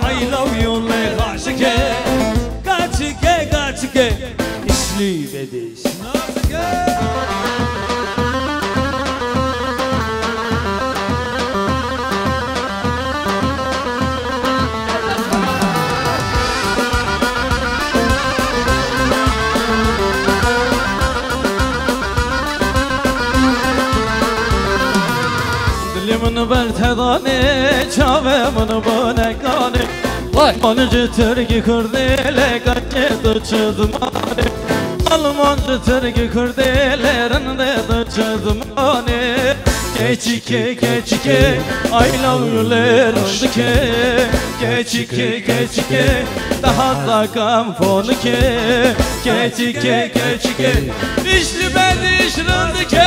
من برتدانه چاوه من بانگانه Almancı Türk'ü kurdele kaçtı çözmane Almancı Türk'ü kurdelerinde de çözmane Keçike keçike I love you lerindike Keçike keçike daha sakam fonike Keçike keçike İşli ben işrindike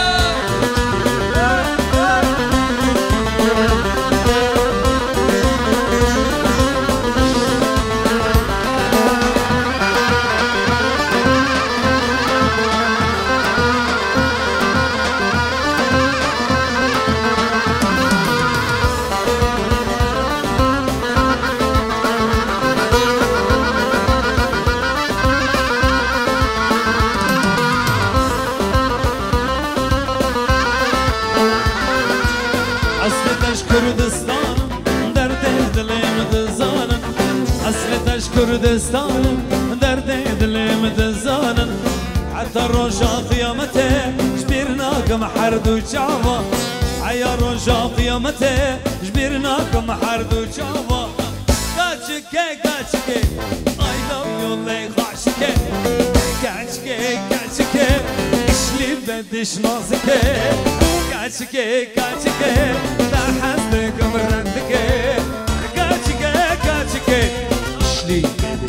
كردستان درد دلم دزانن حتى رجا قيامته جبرناكم حرد وشعوة عيا رجا قيامته جبرناكم حرد وشعوة كاتشكي كاتشكي I love you لي خاشكي كاتشكي كاتشكي اشلي بدش نازكي كاتشكي كاتشكي دا حسنكم رندكي كاتشكي كاتشكي اشلي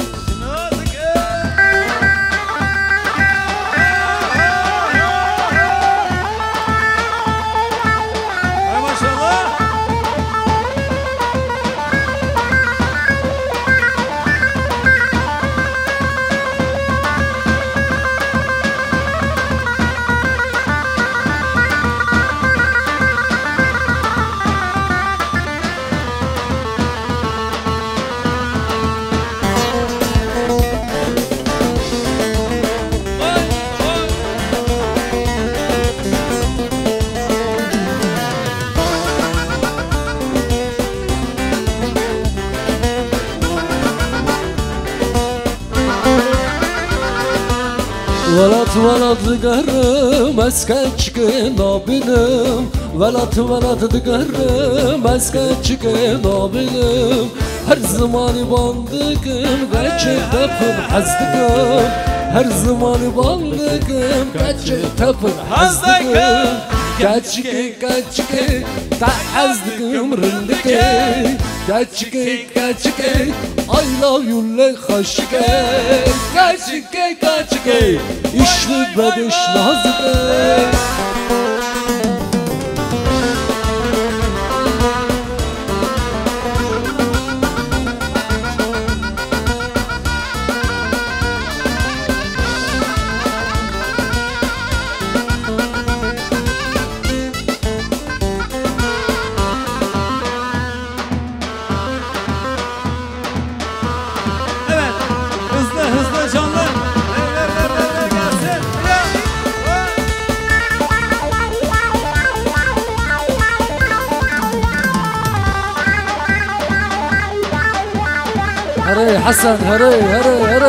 ولات دقرم اسكتشك نابنم ولات دقرم اسكتشك نابنم هر زماني باندكم قاچه تفن حزدكم هر زماني باندكم قاچه تفن حزدكم قاچكي تا حزدكم رندكي قاچكي I love you لي خاشكي قاچكي İşli bedeş nazike هري حسن هري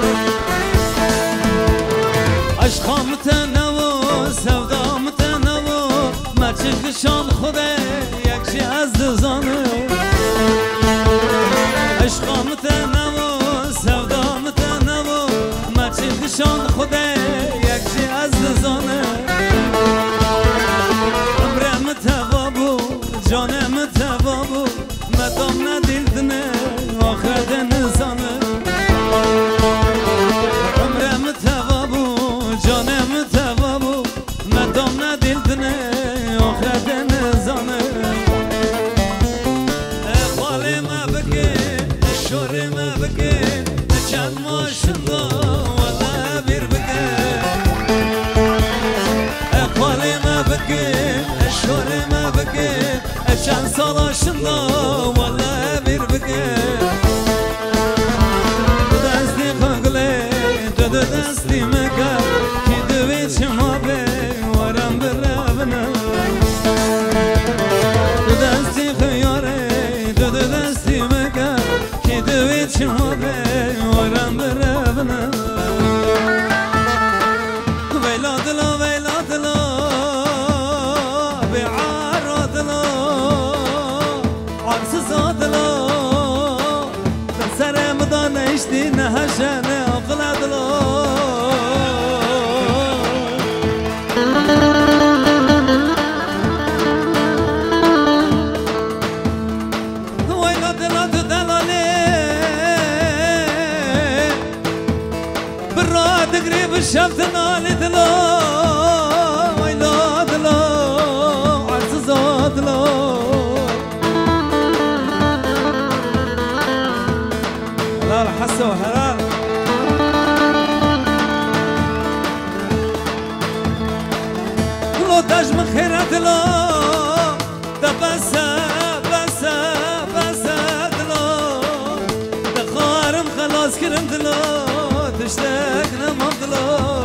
عشقام تنو سودام تنو خشان خوده یکشی از دزانه عشقام تنمو سودام تنمو مچی خشان خوده یکشی از دزانه عمرم توابو جانم توابو مدام ندیدنه آخرت نزانه عمرم توابو جانم توابو مدام ندیدنه آخرت نزانه اقبالی ما بکن شوری ما بکن چند ماشالله والا بیر بکن اقبالی ما بکن شوری ما بکن چند سالاشالله والا بیر بکن دستی خاگله دستی مکر کی دوی چما به وارم برابنه دستی خیاره دستی مکر کی دوی چما به وارم برابنه ویلادلا ویلادلا بیعارادلا عرصزادلا سرمدان اشتی نهشنه اقلادلا ویلادلا دلاله براد قريب الشمس نالي دلا ويلادلا عرصزادلا حلال حسو حلال لو تجم خيرات لا دبسا بسا بسا دلا دخارم خلاص كرم دلا تشتاق نمام دلا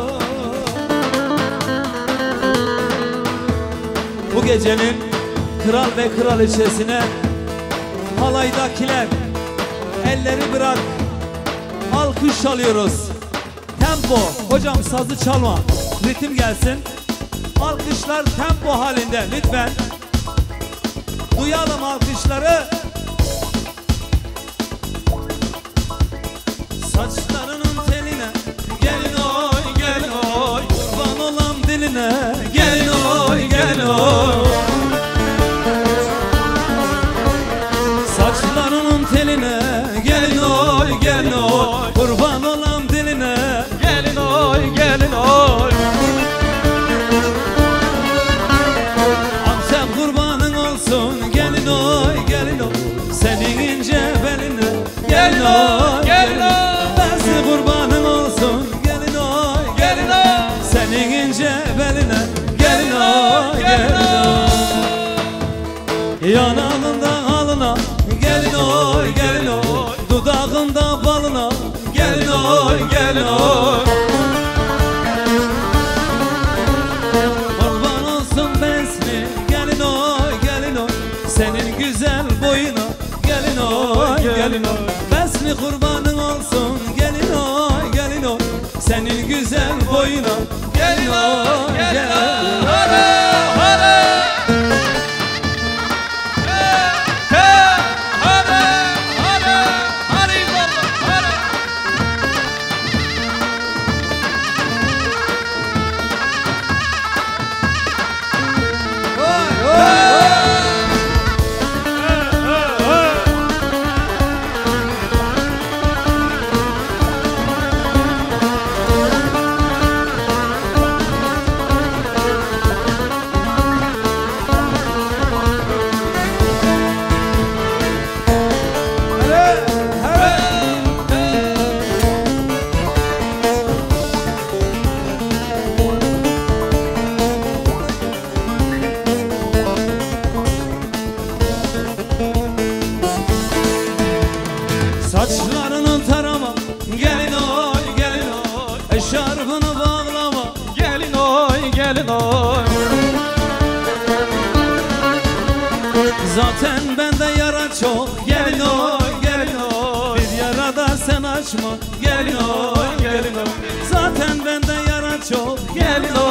Bu gecenin kral ve kraliçesine halaydakiler elleri bırak, alkış alıyoruz. Tempo, hocam sazı çalma, ritim gelsin. Alkışlar tempo halinde lütfen. Duyalım alkışları. Saçlarının teline gelin oy gelin oy, kurban olam diline gelin oy gelin oy. Saçlarının teline gelin oy gelin oy, kurban olam diline gelin oy gelin oy. Amcam kurbanın olsun gelin oy gelin oy, senin ince beline gelin oy gelin oy. Bensi kurbanın olsun gelin oy gelin oy, senin ince beline gelin oy gelin oy. Yanağından alına gelin oy gelin oy, dudağında balına gelin oy gelin oy. Kurban olsun besli gelin oy gelin oy, senin güzel boyuna gelin oy gelin oy. Besli kurbanın olsun gelin oy gelin oy, senin güzel boyuna gelin oy gelin oy. Saçlarını tarama gelin oy gelin oy, eşarbını bağlama gelin oy gelin oy. Zaten bende yara çok gelin oy gelin oy, bir yara da sen açma gelin oy gelin oy. Zaten bende yara çok gelin oy.